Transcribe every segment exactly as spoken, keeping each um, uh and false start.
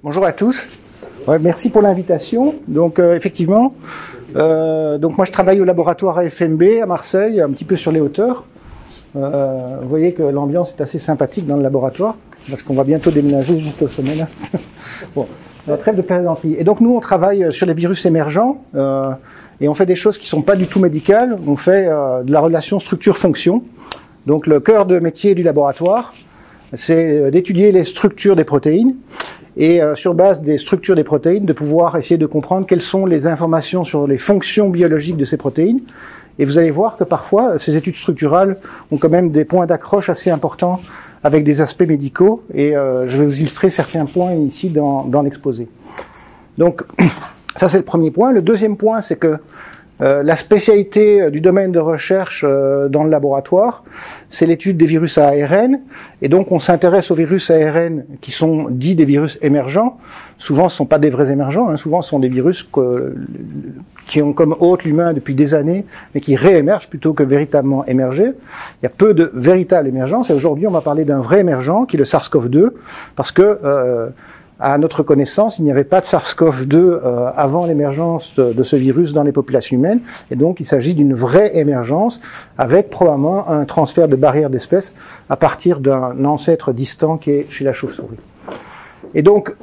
Bonjour à tous. Ouais, merci pour l'invitation. Donc euh, effectivement, euh, donc moi je travaille au laboratoire A F M B à Marseille, un petit peu sur les hauteurs. Euh, vous voyez que l'ambiance est assez sympathique dans le laboratoire, parce qu'on va bientôt déménager juste au sommet là. Bon, la trêve de plaisanterie. Et donc nous on travaille sur les virus émergents euh, et on fait des choses qui sont pas du tout médicales. On fait euh, de la relation structure-fonction. Donc le cœur de métier du laboratoire, c'est d'étudier les structures des protéines et euh, sur base des structures des protéines, de pouvoir essayer de comprendre quelles sont les informations sur les fonctions biologiques de ces protéines. Et vous allez voir que parfois, ces études structurales ont quand même des points d'accroche assez importants avec des aspects médicaux. Et euh, je vais vous illustrer certains points ici dans, dans l'exposé. Donc, ça c'est le premier point. Le deuxième point, c'est que Euh, la spécialité du domaine de recherche euh, dans le laboratoire, c'est l'étude des virus à A R N, et donc on s'intéresse aux virus à A R N qui sont dits des virus émergents. Souvent ce ne sont pas des vrais émergents, hein. Souvent ce sont des virus que, qui ont comme hôte l'humain depuis des années, mais qui réémergent plutôt que véritablement émerger. Il y a peu de véritables émergences, et aujourd'hui on va parler d'un vrai émergent qui est le SARS CoV deux, parce que euh, à notre connaissance, il n'y avait pas de SARS CoV deux euh, avant l'émergence de, de ce virus dans les populations humaines, et donc il s'agit d'une vraie émergence avec probablement un transfert de barrière d'espèces à partir d'un ancêtre distant qui est chez la chauve-souris. Et donc,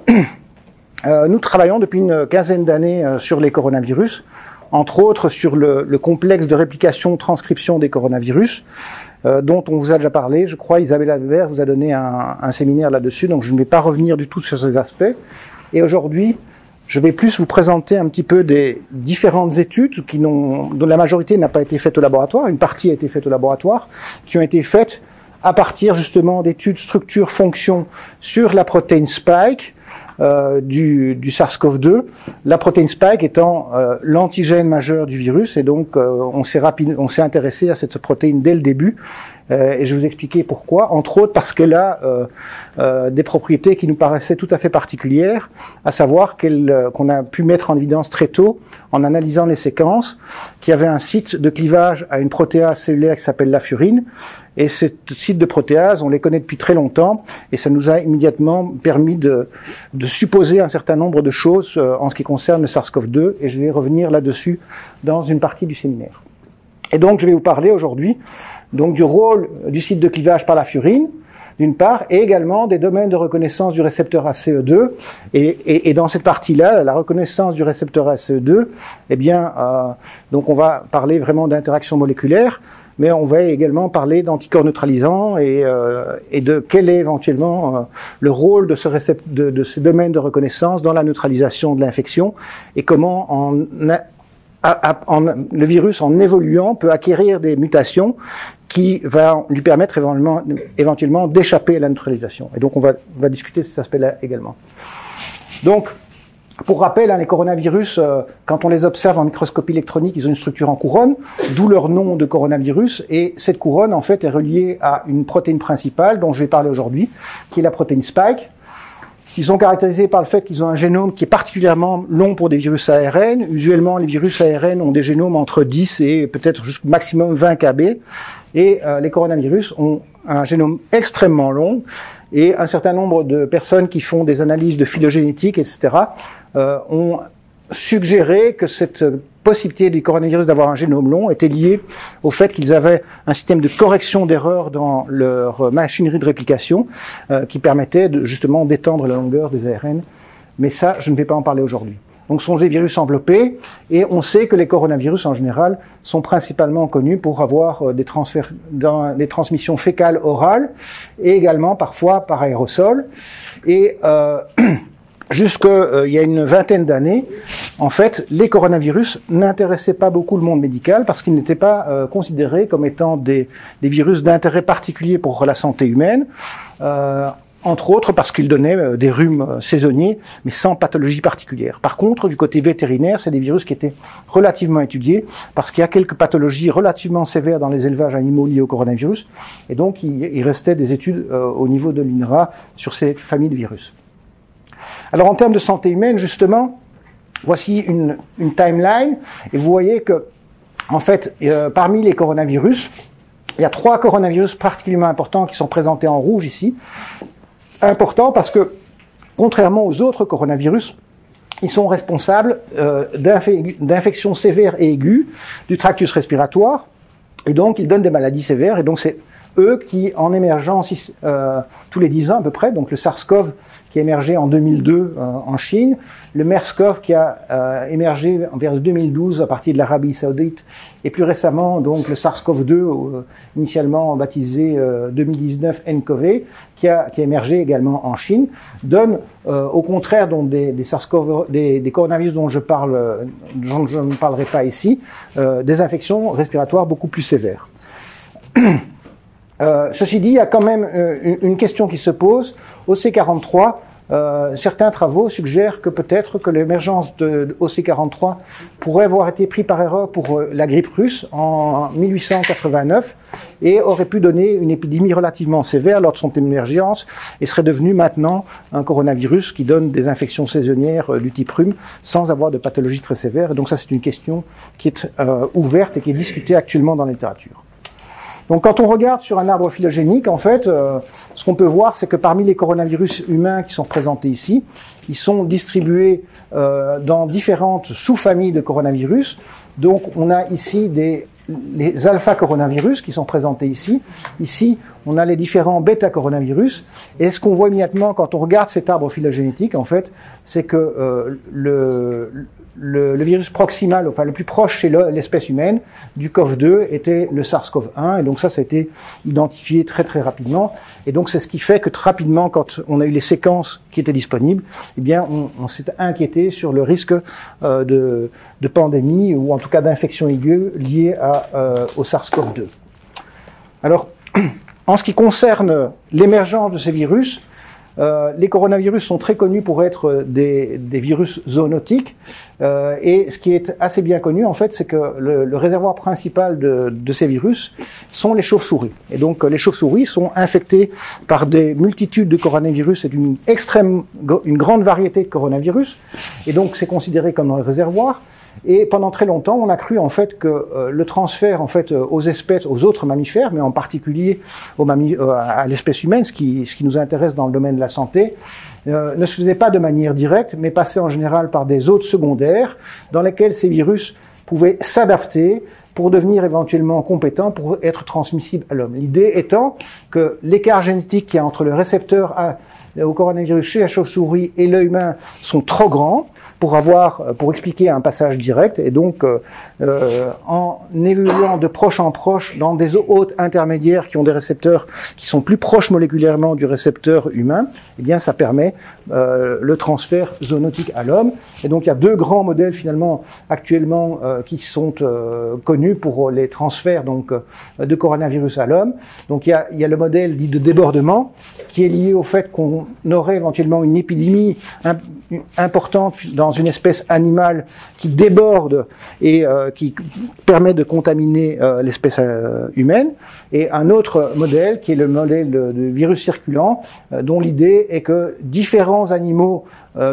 euh, nous travaillons depuis une quinzaine d'années euh, sur les coronavirus, entre autres sur le, le complexe de réplication-transcription des coronavirus, Euh, dont on vous a déjà parlé. Je crois Isabelle Albert vous a donné un, un séminaire là-dessus, donc je ne vais pas revenir du tout sur ces aspects. Et aujourd'hui, je vais plus vous présenter un petit peu des différentes études qui n'ont, dont la majorité n'a pas été faite au laboratoire, une partie a été faite au laboratoire, qui ont été faites à partir justement d'études structure-fonction sur la protéine spike, Euh, du, du SARS CoV deux, la protéine spike étant euh, l'antigène majeur du virus, et donc euh, on s'est rapide, on s'est intéressé à cette protéine dès le début, euh, et je vais vous expliquer pourquoi, entre autres parce qu'elle a euh, euh, des propriétés qui nous paraissaient tout à fait particulières, à savoir qu'elle, euh, qu'on a pu mettre en évidence très tôt en analysant les séquences, qu'il y avait un site de clivage à une protéase cellulaire qui s'appelle la furine. Et ces sites de protéase, on les connaît depuis très longtemps, et ça nous a immédiatement permis de, de supposer un certain nombre de choses euh, en ce qui concerne le SARS CoV deux, et je vais revenir là-dessus dans une partie du séminaire. Et donc je vais vous parler aujourd'hui donc du rôle du site de clivage par la furine, d'une part, et également des domaines de reconnaissance du récepteur A C E deux, et, et, et dans cette partie-là, la reconnaissance du récepteur A C E deux, eh bien, euh, donc on va parler vraiment d'interaction moléculaire, mais on va également parler d'anticorps neutralisants et, euh, et de quel est éventuellement euh, le rôle de, ce récept de, de ces domaines de reconnaissance dans la neutralisation de l'infection, et comment en, a, en, le virus, en évoluant, peut acquérir des mutations qui vont lui permettre éventuellement, éventuellement d'échapper à la neutralisation. Et donc on va, on va discuter de cet aspect-là également. Donc, pour rappel, hein, les coronavirus, euh, quand on les observe en microscopie électronique, ils ont une structure en couronne, d'où leur nom de coronavirus, et cette couronne, en fait, est reliée à une protéine principale, dont je vais parler aujourd'hui, qui est la protéine spike. Ils sont caractérisés par le fait qu'ils ont un génome qui est particulièrement long pour des virus A R N. Usuellement, les virus A R N ont des génomes entre dix et peut-être jusqu'au maximum vingt K B, et euh, les coronavirus ont un génome extrêmement long, et un certain nombre de personnes qui font des analyses de phylogénétique, et cetera, Euh, ont suggéré que cette possibilité du coronavirus d'avoir un génome long était liée au fait qu'ils avaient un système de correction d'erreurs dans leur machinerie de réplication euh, qui permettait de, justement d'étendre la longueur des A R N. Mais ça, je ne vais pas en parler aujourd'hui. Donc ce sont des virus enveloppés, et on sait que les coronavirus en général sont principalement connus pour avoir euh, des transferts dans des transmissions fécales orales, et également parfois par aérosol. Et euh, Jusque euh, il y a une vingtaine d'années, en fait, les coronavirus n'intéressaient pas beaucoup le monde médical parce qu'ils n'étaient pas euh, considérés comme étant des, des virus d'intérêt particulier pour la santé humaine, euh, entre autres parce qu'ils donnaient euh, des rhumes euh, saisonniers, mais sans pathologie particulière. Par contre, du côté vétérinaire, c'est des virus qui étaient relativement étudiés parce qu'il y a quelques pathologies relativement sévères dans les élevages animaux liés au coronavirus, et donc il, il restait des études euh, au niveau de l'I N R A sur ces familles de virus. Alors en termes de santé humaine, justement, voici une, une timeline, et vous voyez que, en fait, euh, parmi les coronavirus, il y a trois coronavirus particulièrement importants qui sont présentés en rouge ici. Importants parce que contrairement aux autres coronavirus, ils sont responsables euh, d'infections sévères et aiguës du tractus respiratoire, et donc ils donnent des maladies sévères, et donc c'est eux qui, en émergeant euh, tous les dix ans à peu près, donc le SARS-CoV qui a émergé en deux mille deux euh, en Chine, le MERS-CoV qui a euh, émergé vers deux mille douze à partir de l'Arabie Saoudite, et plus récemment donc le SARS-CoV deux, euh, initialement baptisé euh, deux mille dix-neuf nCoV, qui a, qui a émergé également en Chine, donne euh, au contraire donc des, des SARS-CoV, des, des coronavirus dont je parle, dont je ne parlerai pas ici, euh, des infections respiratoires beaucoup plus sévères. Euh, ceci dit, il y a quand même euh, une, une question qui se pose. O C quarante-trois, euh, certains travaux suggèrent que peut-être que l'émergence de, de O C quarante-trois pourrait avoir été pris par erreur pour euh, la grippe russe en mille huit cent quatre-vingt-neuf et aurait pu donner une épidémie relativement sévère lors de son émergence et serait devenu maintenant un coronavirus qui donne des infections saisonnières euh, du type rhume sans avoir de pathologie très sévère. Et donc ça, c'est une question qui est euh, ouverte et qui est discutée actuellement dans la littérature. Donc quand on regarde sur un arbre phylogénique, en fait, euh, ce qu'on peut voir, c'est que parmi les coronavirus humains qui sont présentés ici, ils sont distribués euh, dans différentes sous-familles de coronavirus. Donc on a ici des, les alpha-coronavirus qui sont présentés ici. Ici, on a les différents bêta-coronavirus. Et ce qu'on voit immédiatement quand on regarde cet arbre phylogénétique, en fait, c'est que euh, le... Le, le virus proximal, enfin le plus proche chez l'espèce humaine du C O V deux était le SARS-CoV un, et donc ça, ça a été identifié très très rapidement. Et donc c'est ce qui fait que très rapidement, quand on a eu les séquences qui étaient disponibles, eh bien on, on s'est inquiété sur le risque euh, de, de pandémie ou en tout cas d'infection aiguë liée à, euh, au SARS-CoV deux. Alors, en ce qui concerne l'émergence de ces virus, Euh, les coronavirus sont très connus pour être des, des virus zoonotiques, euh, et ce qui est assez bien connu, en fait, c'est que le, le réservoir principal de, de ces virus sont les chauves-souris. Et donc, les chauves-souris sont infectées par des multitudes de coronavirus et d'une extrême, une grande variété de coronavirus, et donc c'est considéré comme un réservoir. Et pendant très longtemps, on a cru en fait que euh, le transfert en fait euh, aux espèces, aux autres mammifères, mais en particulier aux mammi- euh, à l'espèce humaine, ce qui, ce qui nous intéresse dans le domaine de la santé, euh, ne se faisait pas de manière directe, mais passait en général par des hôtes secondaires, dans lesquels ces virus pouvaient s'adapter pour devenir éventuellement compétents pour être transmissibles à l'homme. L'idée étant que l'écart génétique qu'il y a entre le récepteur à, au coronavirus chez la chauve-souris et l'œil humain sont trop grands pour avoir, pour expliquer un passage direct, et donc euh, euh, en évoluant de proche en proche dans des hôtes intermédiaires qui ont des récepteurs qui sont plus proches moléculairement du récepteur humain, eh bien ça permet euh, le transfert zoonotique à l'homme. Et donc il y a deux grands modèles finalement actuellement euh, qui sont euh, connus pour les transferts donc euh, de coronavirus à l'homme. Donc il y a, il y a le modèle dit de débordement qui est lié au fait qu'on aurait éventuellement une épidémie imp- importante dans une espèce animale qui déborde et euh, qui permet de contaminer euh, l'espèce euh, humaine, et un autre modèle qui est le modèle de, de virus circulant, euh, dont l'idée est que différents animaux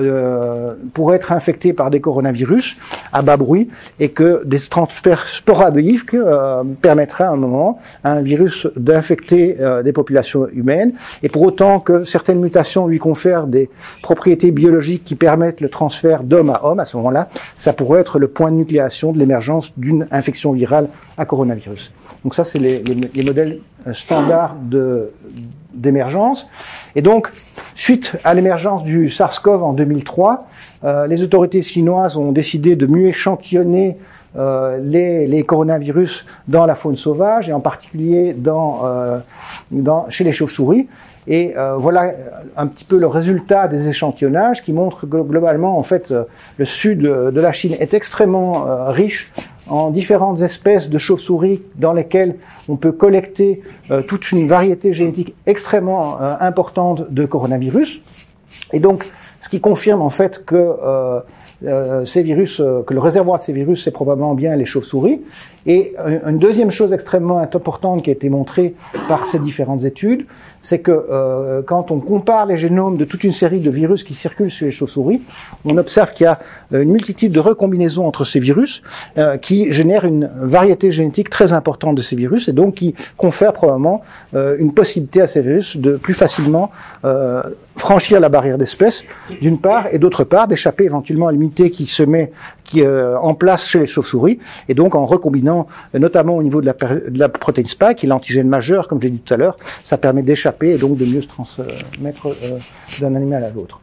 euh, pourraient être infectés par des coronavirus à bas bruit, et que des transferts sporadiques euh, permettraient à un moment à un virus d'infecter euh, des populations humaines, et pour autant que certaines mutations lui confèrent des propriétés biologiques qui permettent le transfert d'homme à homme, à ce moment-là, ça pourrait être le point de nucléation de l'émergence d'une infection virale à coronavirus. Donc ça, c'est les, les, les modèles standards de, d'émergence. Et donc, suite à l'émergence du SARS-CoV en deux mille trois, euh, les autorités chinoises ont décidé de mieux échantillonner euh, les, les coronavirus dans la faune sauvage, et en particulier dans, euh, dans, chez les chauves-souris. Et euh, voilà un petit peu le résultat des échantillonnages qui montre que globalement, en fait, euh, le sud de la Chine est extrêmement euh, riche en différentes espèces de chauves-souris dans lesquelles on peut collecter euh, toute une variété génétique extrêmement euh, importante de coronavirus. Et donc, ce qui confirme en fait que euh, euh, ces virus, euh, que le réservoir de ces virus, c'est probablement bien les chauves-souris. Et une deuxième chose extrêmement importante qui a été montrée par ces différentes études, c'est que euh, quand on compare les génomes de toute une série de virus qui circulent sur les chauves-souris, on observe qu'il y a une multitude de recombinaisons entre ces virus euh, qui génèrent une variété génétique très importante de ces virus et donc qui confèrent probablement euh, une possibilité à ces virus de plus facilement euh, franchir la barrière d'espèce, d'une part, et d'autre part, d'échapper éventuellement à l'immunité qui se met qui, euh, en place chez les chauves-souris, et donc en recombinant, euh, notamment au niveau de la, de la protéine spike, qui est l'antigène majeur, comme j'ai dit tout à l'heure, ça permet d'échapper et donc de mieux se transmettre euh, d'un animal à l'autre.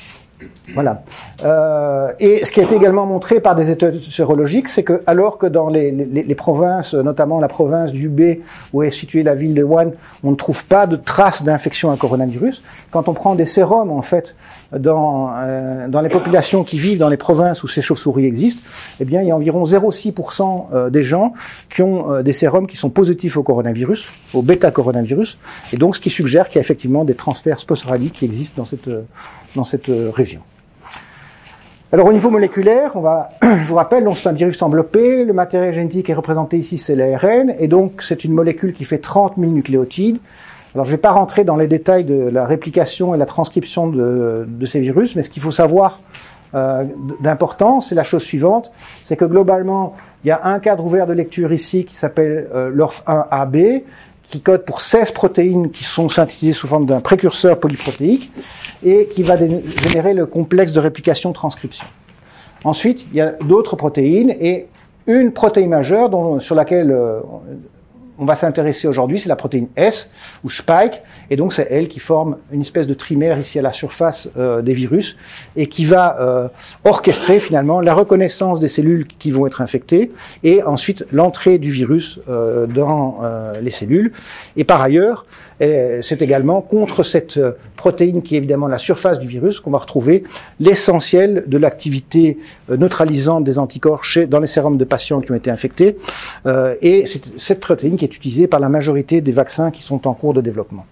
Voilà. Euh, et ce qui a été également montré par des études sérologiques, c'est que alors que dans les, les, les provinces, notamment la province du Hubei, où est située la ville de Wuhan, on ne trouve pas de traces d'infection à coronavirus, quand on prend des sérums, en fait, dans, euh, dans les populations qui vivent dans les provinces où ces chauves-souris existent, eh bien, il y a environ zéro virgule six pour cent des gens qui ont euh, des sérums qui sont positifs au coronavirus, au bêta-coronavirus, et donc ce qui suggère qu'il y a effectivement des transferts sporadiques qui existent dans cette, dans cette région. Alors au niveau moléculaire, on va, je vous rappelle, donc c'est un virus enveloppé, le matériel génétique est représenté ici, c'est l'A R N, et donc c'est une molécule qui fait trente mille nucléotides. Alors je ne vais pas rentrer dans les détails de la réplication et la transcription de, de ces virus, mais ce qu'il faut savoir euh, d'important, c'est la chose suivante, c'est que globalement, il y a un cadre ouvert de lecture ici qui s'appelle euh, l'O R F un A B, qui code pour seize protéines qui sont synthétisées sous forme d'un précurseur polyprotéique et qui va générer le complexe de réplication-transcription. Ensuite, il y a d'autres protéines et une protéine majeure dont, sur laquelle euh, on va s'intéresser aujourd'hui, c'est la protéine S ou spike, et donc c'est elle qui forme une espèce de trimère ici à la surface euh, des virus et qui va euh, orchestrer finalement la reconnaissance des cellules qui vont être infectées et ensuite l'entrée du virus euh, dans euh, les cellules. Et par ailleurs, c'est également contre cette protéine qui est évidemment la surface du virus qu'on va retrouver l'essentiel de l'activité neutralisante des anticorps chez, dans les sérums de patients qui ont été infectés. Euh, et c'est cette protéine qui est utilisée par la majorité des vaccins qui sont en cours de développement.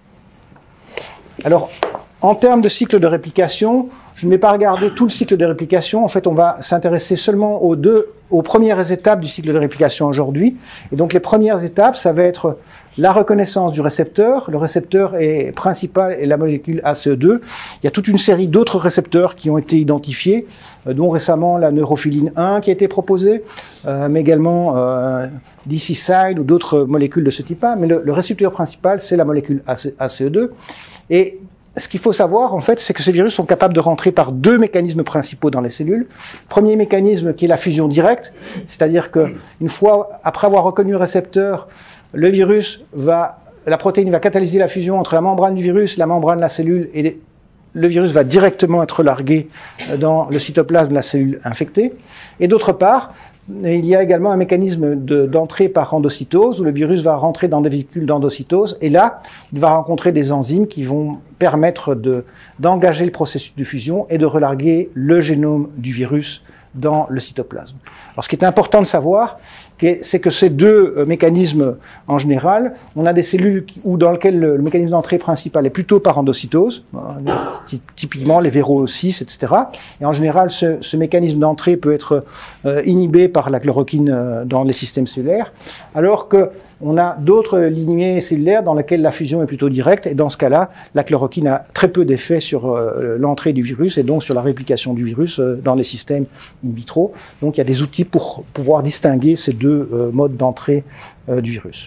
Alors, en termes de cycle de réplication, je ne vais pas regarder tout le cycle de réplication. En fait, on va s'intéresser seulement aux deux, aux premières étapes du cycle de réplication aujourd'hui. Et donc, les premières étapes, ça va être la reconnaissance du récepteur. Le récepteur est principal est la molécule A C E deux. Il y a toute une série d'autres récepteurs qui ont été identifiés, euh, dont récemment la neurophiline un qui a été proposée, euh, mais également euh, D C side ou d'autres molécules de ce type-là. Mais le, le récepteur principal, c'est la molécule A C E deux. Et ce qu'il faut savoir, en fait, c'est que ces virus sont capables de rentrer par deux mécanismes principaux dans les cellules. Premier mécanisme qui est la fusion directe, c'est-à-dire que une fois, après avoir reconnu le récepteur, le virus va, la protéine va catalyser la fusion entre la membrane du virus, la membrane de la cellule, et le virus va directement être largué dans le cytoplasme de la cellule infectée. Et d'autre part, il y a également un mécanisme d'entrée de, par endocytose, où le virus va rentrer dans des véhicules d'endocytose, et là, il va rencontrer des enzymes qui vont permettre de, d'engager le processus de fusion et de relarguer le génome du virus dans le cytoplasme. Alors, ce qui est important de savoir, c'est que ces deux mécanismes, en général, on a des cellules où, dans lesquelles le, le mécanisme d'entrée principal est plutôt par endocytose, typiquement les Véro six, et cetera. Et en général, ce, ce mécanisme d'entrée peut être euh, inhibé par la chloroquine euh, dans les systèmes cellulaires, alors que on a d'autres lignées cellulaires dans lesquelles la fusion est plutôt directe, et dans ce cas-là, la chloroquine a très peu d'effet sur euh, l'entrée du virus et donc sur la réplication du virus euh, dans les systèmes in vitro. Donc il y a des outils pour pouvoir distinguer ces deux euh, modes d'entrée euh, du virus.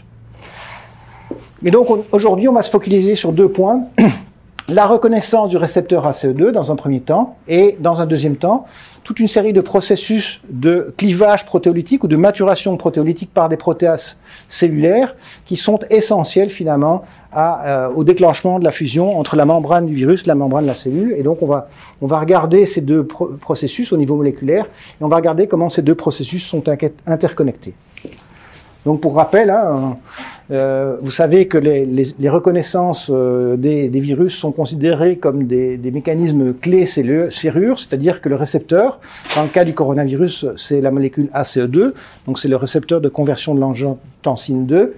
Et donc aujourd'hui, on va se focaliser sur deux points. La reconnaissance du récepteur A C E deux dans un premier temps, et dans un deuxième temps, toute une série de processus de clivage protéolytique ou de maturation protéolytique par des protéases cellulaires qui sont essentiels finalement à, euh, au déclenchement de la fusion entre la membrane du virus et la membrane de la cellule. Et donc on va, on va regarder ces deux pro processus au niveau moléculaire et on va regarder comment ces deux processus sont interconnectés. Donc pour rappel, hein, euh, vous savez que les, les, les reconnaissances euh, des, des virus sont considérées comme des, des mécanismes clés serrures, c'est-à-dire que le récepteur, dans le cas du coronavirus, c'est la molécule A C E deux, donc c'est le récepteur de conversion de l'angiotensine deux,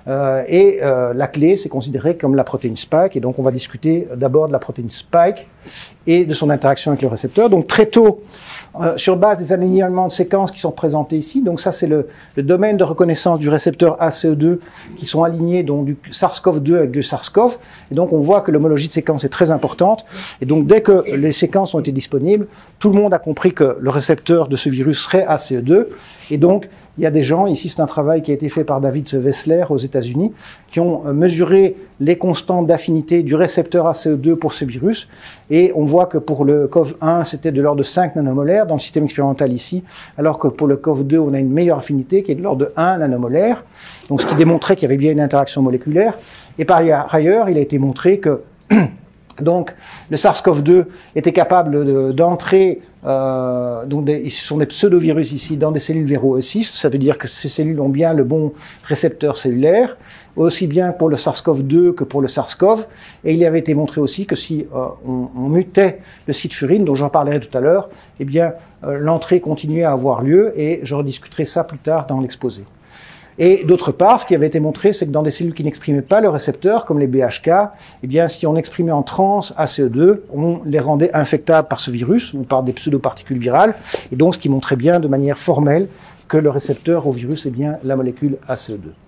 Euh, et euh, la clé, c'est considéré comme la protéine spike. Et donc, on va discuter d'abord de la protéine spike et de son interaction avec le récepteur. Donc, très tôt, euh, sur base des alignements de séquences qui sont présentés ici, donc ça, c'est le, le domaine de reconnaissance du récepteur A C E deux qui sont alignés donc, du SARS-CoV deux avec du SARS-CoV. Et donc, on voit que l'homologie de séquence est très importante. Et donc, dès que les séquences ont été disponibles, tout le monde a compris que le récepteur de ce virus serait A C E deux. Et donc, il y a des gens, ici c'est un travail qui a été fait par David Wessler aux États-Unis, qui ont mesuré les constantes d'affinité du récepteur A C E deux pour ce virus. Et on voit que pour le CoV un, c'était de l'ordre de cinq nanomolaires dans le système expérimental ici, alors que pour le CoV deux, on a une meilleure affinité qui est de l'ordre de un nanomolaire. Donc ce qui démontrait qu'il y avait bien une interaction moléculaire. Et par ailleurs, il a été montré que donc le SARS-CoV deux était capable d'entrer, euh, donc des, ce sont des pseudovirus ici, dans des cellules véro E six, ça veut dire que ces cellules ont bien le bon récepteur cellulaire, aussi bien pour le SARS-CoV deux que pour le SARS-CoV, et il avait été montré aussi que si euh, on, on mutait le site furine, dont j'en parlerai tout à l'heure, eh bien euh, l'entrée continuait à avoir lieu, et je rediscuterai ça plus tard dans l'exposé. Et d'autre part, ce qui avait été montré, c'est que dans des cellules qui n'exprimaient pas le récepteur, comme les B H K, eh bien, si on exprimait en trans A C E deux, on les rendait infectables par ce virus, ou par des pseudoparticules virales, et donc ce qui montrait bien de manière formelle que le récepteur au virus est bien la molécule A C E deux.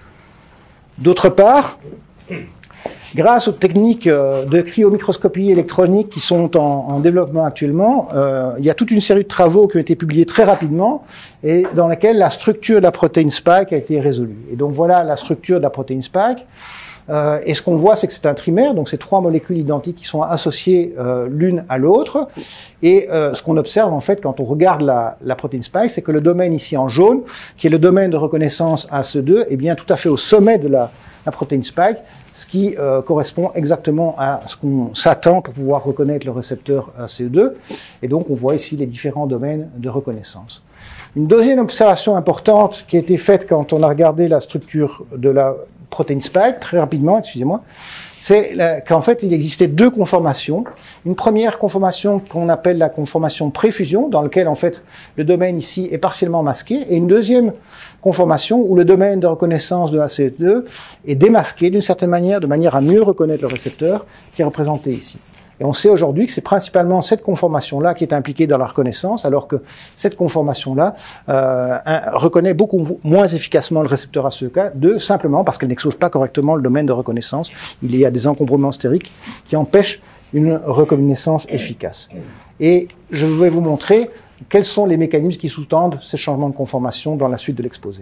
D'autre part, grâce aux techniques de cryomicroscopie électronique qui sont en, en développement actuellement, euh, il y a toute une série de travaux qui ont été publiés très rapidement et dans lesquels la structure de la protéine spike a été résolue. Et donc voilà la structure de la protéine spike. Euh, et ce qu'on voit, c'est que c'est un trimère, donc c'est trois molécules identiques qui sont associées euh, l'une à l'autre. Et euh, ce qu'on observe en fait quand on regarde la, la protéine spike, c'est que le domaine ici en jaune, qui est le domaine de reconnaissance A C E deux, est bien tout à fait au sommet de la, la protéine spike, ce qui euh, correspond exactement à ce qu'on s'attend pour pouvoir reconnaître le récepteur A C E deux. Et donc on voit ici les différents domaines de reconnaissance. Une deuxième observation importante qui a été faite quand on a regardé la structure de la protéine spike, très rapidement, excusez-moi, c'est qu'en fait, il existait deux conformations. Une première conformation qu'on appelle la conformation préfusion, dans laquelle, en fait, le domaine ici est partiellement masqué, et une deuxième conformation où le domaine de reconnaissance de A C E deux est démasqué d'une certaine manière, de manière à mieux reconnaître le récepteur, qui est représenté ici. Et on sait aujourd'hui que c'est principalement cette conformation-là qui est impliquée dans la reconnaissance, alors que cette conformation-là euh, reconnaît beaucoup moins efficacement le récepteur A C E deux, simplement parce qu'elle n'expose pas correctement le domaine de reconnaissance. Il y a des encombrements stériques qui empêchent une reconnaissance efficace. Et je vais vous montrer quels sont les mécanismes qui sous-tendent ces changements de conformation dans la suite de l'exposé.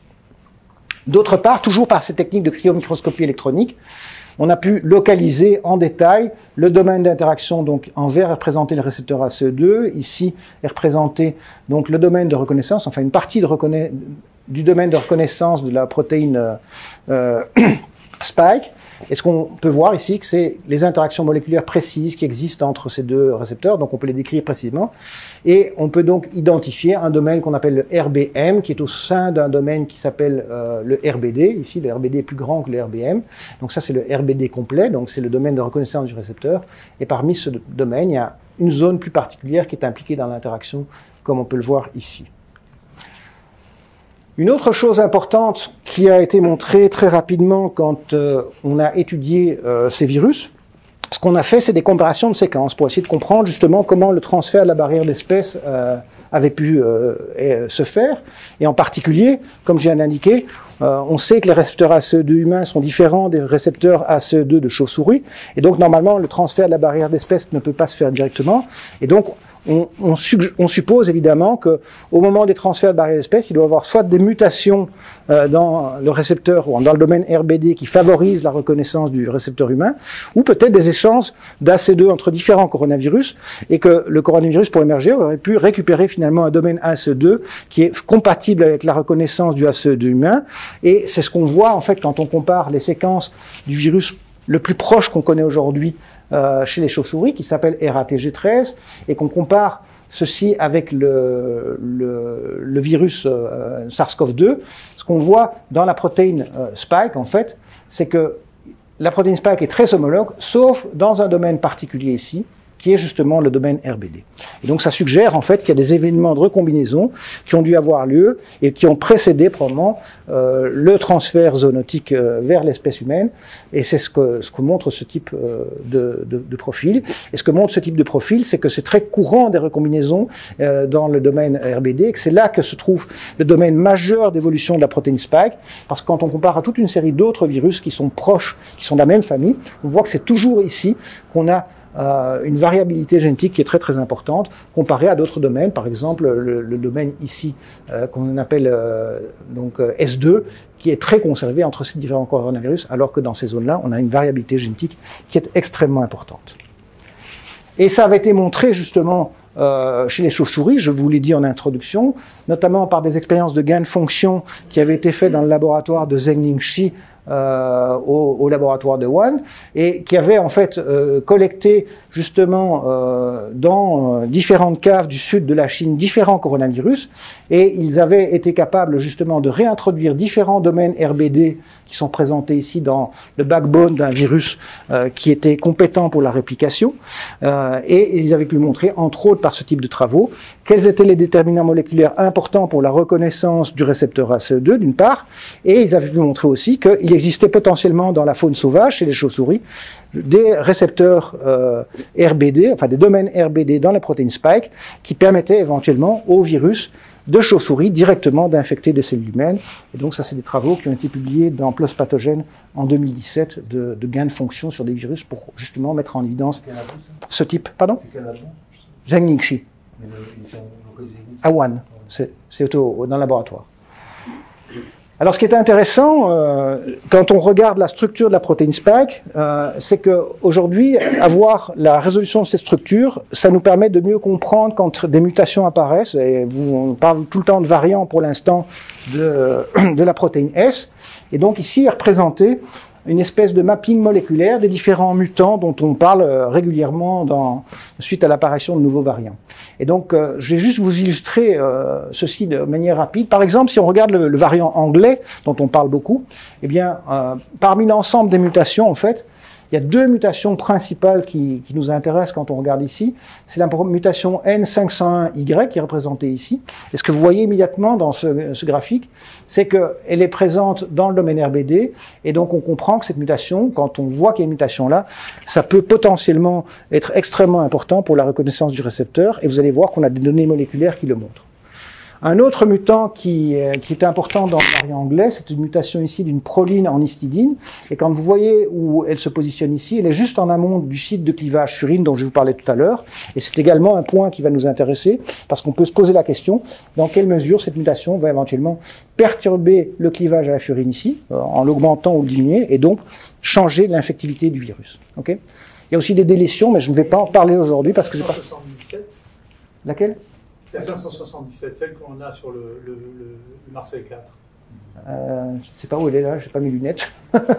D'autre part, toujours par ces techniques de cryomicroscopie électronique, on a pu localiser en détail le domaine d'interaction. Donc en vert est représenté le récepteur A C E deux, ici est représenté donc le domaine de reconnaissance, enfin une partie de reconna... du domaine de reconnaissance de la protéine euh, spike. Et ce qu'on peut voir ici, c'est les interactions moléculaires précises qui existent entre ces deux récepteurs, donc on peut les décrire précisément. Et on peut donc identifier un domaine qu'on appelle le R B M, qui est au sein d'un domaine qui s'appelle euh, le R B D. Ici, le R B D est plus grand que le R B M. Donc ça, c'est le R B D complet, donc c'est le domaine de reconnaissance du récepteur. Et parmi ce domaine, il y a une zone plus particulière qui est impliquée dans l'interaction, comme on peut le voir ici. Une autre chose importante qui a été montrée très rapidement quand euh, on a étudié euh, ces virus, ce qu'on a fait, c'est des comparaisons de séquences pour essayer de comprendre justement comment le transfert de la barrière d'espèce euh, avait pu euh, se faire. Et en particulier, comme je viens d'indiquer, euh, on sait que les récepteurs A C E deux humains sont différents des récepteurs A C E deux de chauve-souris. Et donc, normalement, le transfert de la barrière d'espèce ne peut pas se faire directement. Et donc, On, on, on suppose évidemment qu'au moment des transferts de barrières d'espèces, il doit y avoir soit des mutations euh, dans le récepteur ou dans le domaine R B D qui favorisent la reconnaissance du récepteur humain, ou peut-être des échanges d'A C E deux entre différents coronavirus, et que le coronavirus, pour émerger, aurait pu récupérer finalement un domaine A C E deux qui est compatible avec la reconnaissance du A C E deux humain. Et c'est ce qu'on voit en fait quand on compare les séquences du virus le plus proche qu'on connaît aujourd'hui Euh, chez les chauves-souris, qui s'appelle R A T G treize, et qu'on compare ceci avec le, le, le virus euh, SARS-CoV deux, ce qu'on voit dans la protéine euh, spike, en fait, c'est que la protéine spike est très homologue, sauf dans un domaine particulier ici, qui est justement le domaine R B D. Et donc ça suggère en fait qu'il y a des événements de recombinaison qui ont dû avoir lieu et qui ont précédé probablement euh, le transfert zoonotique euh, vers l'espèce humaine, et c'est ce que, ce que montre ce type euh, de, de, de profil. Et ce que montre ce type de profil, c'est que c'est très courant des recombinaisons euh, dans le domaine R B D, et que c'est là que se trouve le domaine majeur d'évolution de la protéine spike, parce que quand on compare à toute une série d'autres virus qui sont proches, qui sont de la même famille, on voit que c'est toujours ici qu'on a Euh, une variabilité génétique qui est très très importante comparée à d'autres domaines, par exemple le, le domaine ici euh, qu'on appelle euh, donc euh, S deux, qui est très conservé entre ces différents coronavirus, alors que dans ces zones-là, on a une variabilité génétique qui est extrêmement importante. Et ça avait été montré justement euh, chez les chauves-souris, je vous l'ai dit en introduction, notamment par des expériences de gain de fonction qui avaient été faites dans le laboratoire de Zheng Ningxi Euh, au, au laboratoire de Wuhan, et qui avait en fait euh, collecté justement euh, dans euh, différentes caves du sud de la Chine différents coronavirus, et ils avaient été capables justement de réintroduire différents domaines R B D qui sont présentés ici dans le backbone d'un virus euh, qui était compétent pour la réplication, euh, et ils avaient pu montrer, entre autres par ce type de travaux, quels étaient les déterminants moléculaires importants pour la reconnaissance du récepteur A C E deux d'une part, et ils avaient pu montrer aussi qu'il existait potentiellement dans la faune sauvage, chez les chauves-souris, des récepteurs euh, R B D, enfin des domaines R B D dans les protéines spike, qui permettaient éventuellement au virus de chauves-souris directement d'infecter des cellules humaines. Et donc ça, c'est des travaux qui ont été publiés dans PLOS Pathogène en deux mille dix-sept, de, de gains de fonction sur des virus pour justement mettre en évidence ce type. Pardon ? Zheng Ningxi. À Wuhan, c'est dans le laboratoire. Alors, ce qui est intéressant, euh, quand on regarde la structure de la protéine spike, euh, c'est qu'aujourd'hui, avoir la résolution de cette structure, ça nous permet de mieux comprendre quand des mutations apparaissent. Et vous, on parle tout le temps de variants pour l'instant de, de la protéine S. Et donc ici est représenté une espèce de mapping moléculaire des différents mutants dont on parle régulièrement dans, suite à l'apparition de nouveaux variants. Et donc, euh, je vais juste vous illustrer euh, ceci de manière rapide. Par exemple, si on regarde le, le variant anglais, dont on parle beaucoup, eh bien, euh, parmi l'ensemble des mutations, en fait, il y a deux mutations principales qui, qui nous intéressent quand on regarde ici. C'est la mutation N cinq cent un Y qui est représentée ici. Et ce que vous voyez immédiatement dans ce, ce graphique, c'est qu'elle est présente dans le domaine R B D. Et donc on comprend que cette mutation, quand on voit qu'il y a une mutation là, ça peut potentiellement être extrêmement important pour la reconnaissance du récepteur. Et vous allez voir qu'on a des données moléculaires qui le montrent. Un autre mutant qui, qui est important dans le variant anglais, c'est une mutation ici d'une proline en histidine. Et quand vous voyez où elle se positionne ici, elle est juste en amont du site de clivage furine dont je vous parlais tout à l'heure. Et c'est également un point qui va nous intéresser, parce qu'on peut se poser la question, dans quelle mesure cette mutation va éventuellement perturber le clivage à la furine ici, en l'augmentant ou le diminuer, et donc changer l'infectivité du virus. Okay ? Il y a aussi des délétions, mais je ne vais pas en parler aujourd'hui, parce que c'est pas... soixante-dix-sept. Laquelle ? La cinq cent soixante-dix-sept, celle qu'on a sur le, le, le, le Marseille quatre. Euh, je ne sais pas où elle est là, j'ai pas mes lunettes.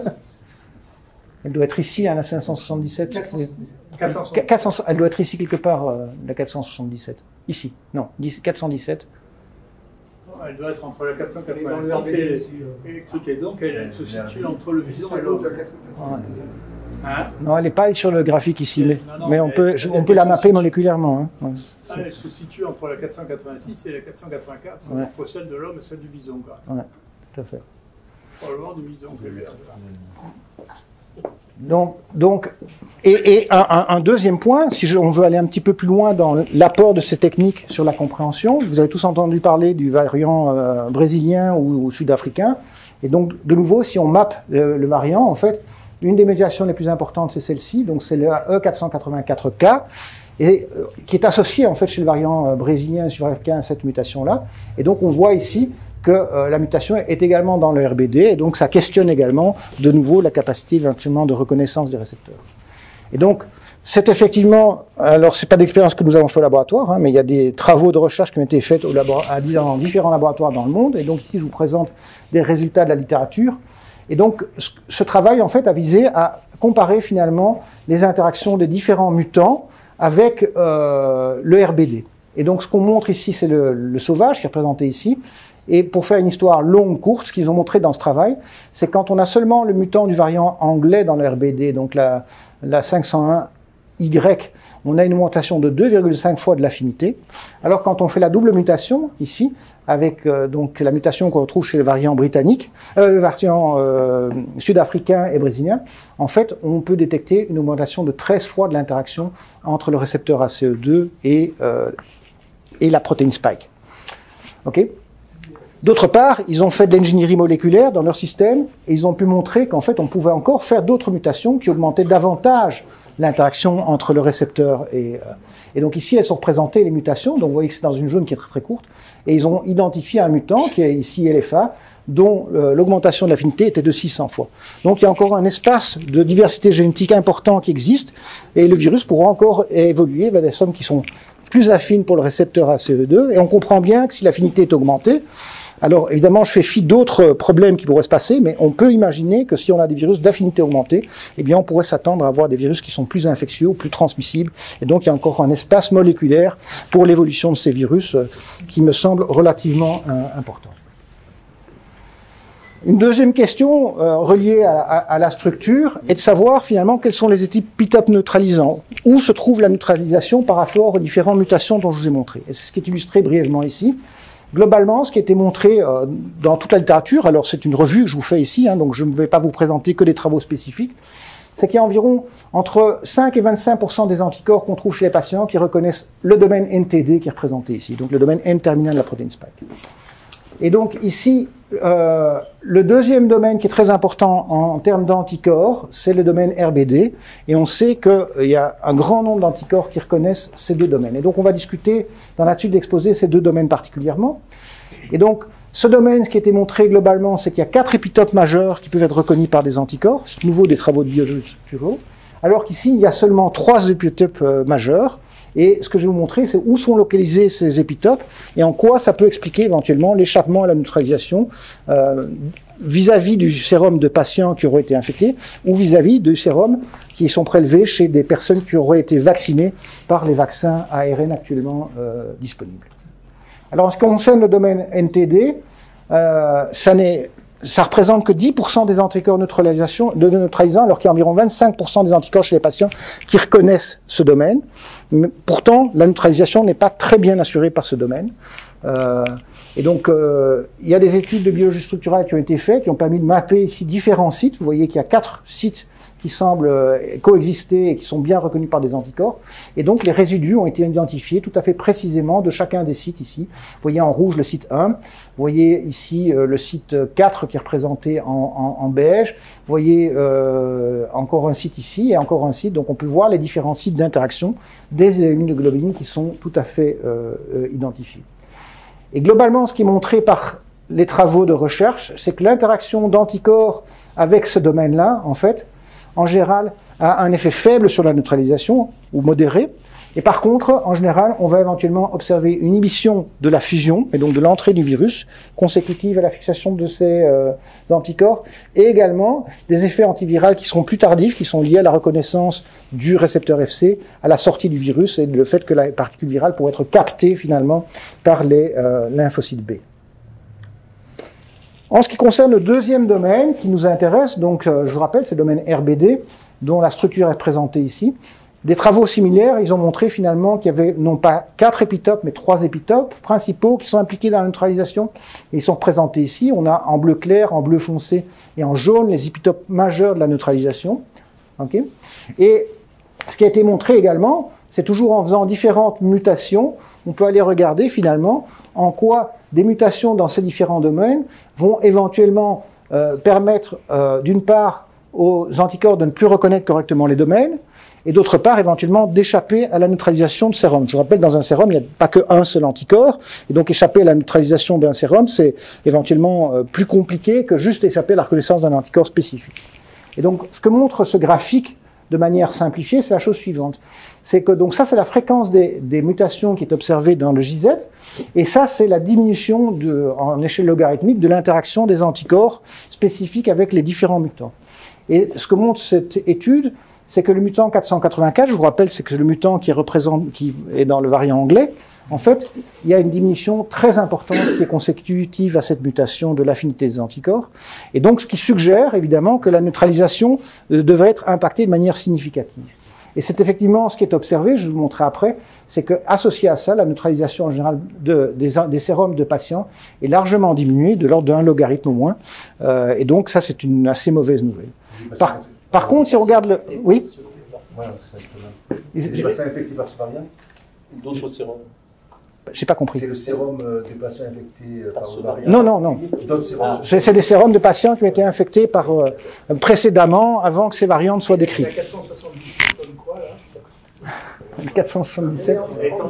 Elle doit être ici, hein, la cinq cent soixante-dix-sept. quatre cent soixante-dix-sept. quatre cents, elle doit être ici quelque part, euh, la quatre cent soixante-dix-sept. Ici, non, quatre cent dix-sept. Elle doit être entre la quatre cent quatre-vingt-six et, et le truc. Et donc, elle, elle se situe entre le vison et l'autre. Hein? Non, elle n'est pas sur le graphique ici, mais, non, non, mais on peut, je, on peut la mapper moléculairement. Hein. Ouais. Ah, elle se situe entre la quatre cent quatre-vingt-six et la quatre cent quatre-vingt-quatre, c'est ouais. Entre celle de l'homme et celle du bison. Quoi. Ouais, tout à fait. Probablement du bison. Donc, donc, et, et un, un, un deuxième point, si je, on veut aller un petit peu plus loin dans l'apport de ces techniques sur la compréhension, vous avez tous entendu parler du variant euh, brésilien ou, ou sud-africain, et donc de nouveau, si on mappe le, le variant, en fait, une des mutations les plus importantes, c'est celle-ci, donc c'est le E quatre cent quatre-vingt-quatre K, et euh, qui est associé en fait chez le variant euh, brésilien et sud-africain à cette mutation-là, et donc on voit ici que euh, la mutation est également dans le R B D, et donc ça questionne également de nouveau la capacité éventuellement de reconnaissance des récepteurs. Et donc, c'est effectivement, alors c'est pas d'expérience que nous avons fait au laboratoire, hein, mais il y a des travaux de recherche qui ont été faits au labora- à dans différents laboratoires dans le monde, et donc ici je vous présente des résultats de la littérature. Et donc, ce, ce travail en fait a visé à comparer finalement les interactions des différents mutants avec euh, le R B D. Et donc, ce qu'on montre ici, c'est le, le sauvage qui est représenté ici. Et pour faire une histoire longue, courte, ce qu'ils ont montré dans ce travail, c'est quand on a seulement le mutant du variant anglais dans le R B D, donc la, la cinq cent un Y, on a une augmentation de deux virgule cinq fois de l'affinité. Alors quand on fait la double mutation, ici, avec euh, donc la mutation qu'on retrouve chez le variant britannique, euh, le variant euh, sud-africain et brésilien, en fait, on peut détecter une augmentation de treize fois de l'interaction entre le récepteur A C E deux et, euh, et la protéine spike. Okay. D'autre part, ils ont fait de l'ingénierie moléculaire dans leur système et ils ont pu montrer qu'en fait, on pouvait encore faire d'autres mutations qui augmentaient davantage l'interaction entre le récepteur et... Euh, et donc ici, elles sont représentées, les mutations. Donc vous voyez que c'est dans une zone qui est très très courte. Et ils ont identifié un mutant, qui est ici L F A, dont euh, l'augmentation de l'affinité était de six cents fois. Donc il y a encore un espace de diversité génétique important qui existe. Et le virus pourra encore évoluer vers des sommes qui sont plus affines pour le récepteur A C E deux. Et on comprend bien que si l'affinité est augmentée, alors évidemment je fais fi d'autres problèmes qui pourraient se passer, mais on peut imaginer que si on a des virus d'affinité augmentée, eh bien on pourrait s'attendre à avoir des virus qui sont plus infectieux ou plus transmissibles. Et donc il y a encore un espace moléculaire pour l'évolution de ces virus euh, qui me semble relativement euh, important. Une deuxième question euh, reliée à, à, à la structure est de savoir finalement quels sont les épitopes neutralisants. Où se trouve la neutralisation par rapport aux différentes mutations dont je vous ai montré. Et c'est ce qui est illustré brièvement ici. Globalement, ce qui a été montré euh, dans toute la littérature, alors c'est une revue que je vous fais ici, hein, donc je ne vais pas vous présenter que des travaux spécifiques, c'est qu'il y a environ entre cinq et vingt-cinq pour cent des anticorps qu'on trouve chez les patients qui reconnaissent le domaine N T D qui est représenté ici, donc le domaine N-terminal de la protéine spike. Et donc ici, euh, le deuxième domaine qui est très important en, en termes d'anticorps, c'est le domaine R B D, et on sait qu'il euh, y a un grand nombre d'anticorps qui reconnaissent ces deux domaines. Et donc on va discuter dans la suite d'exposer ces deux domaines particulièrement. Et donc ce domaine, ce qui a été montré globalement, c'est qu'il y a quatre épitopes majeurs qui peuvent être reconnus par des anticorps, c'est nouveau des travaux de biostructuraux, alors qu'ici il y a seulement trois épitopes euh, majeurs. Et ce que je vais vous montrer, c'est où sont localisés ces épitopes et en quoi ça peut expliquer éventuellement l'échappement à la neutralisation euh, vis-à-vis du sérum de patients qui auraient été infectés ou vis-à-vis de sérums qui sont prélevés chez des personnes qui auraient été vaccinées par les vaccins A R N actuellement euh, disponibles. Alors, en ce qui concerne le domaine N T D, euh, ça n'est... ça représente que dix pour cent des anticorps neutralisation, de neutralisants, alors qu'il y a environ vingt-cinq pour cent des anticorps chez les patients qui reconnaissent ce domaine. Mais pourtant, la neutralisation n'est pas très bien assurée par ce domaine. Euh, et donc, euh, il y a des études de biologie structurale qui ont été faites, qui ont permis de mapper ici différents sites. Vous voyez qu'il y a quatre sites qui semblent coexister et qui sont bien reconnus par des anticorps. Et donc, les résidus ont été identifiés tout à fait précisément de chacun des sites ici. Vous voyez en rouge le site un. Vous voyez ici euh, le site quatre qui est représenté en, en, en beige. Vous voyez euh, encore un site ici et encore un site. Donc, on peut voir les différents sites d'interaction des immunoglobulines qui sont tout à fait euh, euh, identifiés. Et globalement, ce qui est montré par les travaux de recherche, c'est que l'interaction d'anticorps avec ce domaine-là, en fait, en général, a un effet faible sur la neutralisation, ou modéré. Et par contre, en général, on va éventuellement observer une inhibition de la fusion, et donc de l'entrée du virus, consécutive à la fixation de ces euh, anticorps, et également des effets antiviraux qui seront plus tardifs, qui sont liés à la reconnaissance du récepteur F C, à la sortie du virus, et le fait que la particule virale pourrait être captée finalement par les euh, lymphocytes B. En ce qui concerne le deuxième domaine qui nous intéresse, donc euh, je vous rappelle, c'est le domaine R B D, dont la structure est présentée ici. Des travaux similaires, ils ont montré finalement qu'il y avait non pas quatre épitopes, mais trois épitopes principaux qui sont impliqués dans la neutralisation. Et ils sont représentés ici. On a en bleu clair, en bleu foncé et en jaune les épitopes majeurs de la neutralisation. Okay. Et ce qui a été montré également, c'est toujours en faisant différentes mutations, on peut aller regarder finalement en quoi des mutations dans ces différents domaines vont éventuellement euh, permettre euh, d'une part aux anticorps de ne plus reconnaître correctement les domaines et d'autre part éventuellement d'échapper à la neutralisation de sérum. Je vous rappelle, dans un sérum, il n'y a pas qu'un seul anticorps et donc échapper à la neutralisation d'un sérum, c'est éventuellement euh, plus compliqué que juste échapper à la reconnaissance d'un anticorps spécifique. Et donc ce que montre ce graphique de manière simplifiée, c'est la chose suivante. C'est que donc ça, c'est la fréquence des, des mutations qui est observée dans le J Z, et ça, c'est la diminution de, en échelle logarithmique de l'interaction des anticorps spécifiques avec les différents mutants. Et ce que montre cette étude, c'est que le mutant quatre cent quatre-vingt-quatre, je vous rappelle, c'est que le mutant qui, représente, qui est dans le variant anglais, en fait, il y a une diminution très importante qui est consécutive à cette mutation de l'affinité des anticorps. Et donc, ce qui suggère, évidemment, que la neutralisation euh, devrait être impactée de manière significative. Et c'est effectivement ce qui est observé, je vais vous montrer après, c'est qu'associé à ça, la neutralisation en général de, des, des sérums de patients est largement diminuée, de l'ordre d'un logarithme au moins. Euh, et donc ça, c'est une assez mauvaise nouvelle. Par, par contre, si on regarde le... Oui. Voilà, c'est ça. Les patients infectés par ce variant. D'autres sérums. J'ai pas compris. C'est le sérum des patients infectés par ce variant. Non, non, non. Ah. C'est des sérums de patients qui ont été infectés par euh, précédemment, avant que ces variantes soient décrites. La quatre cent soixante-dix-sept donne quoi, là? Le quatre cent soixante-dix-sept.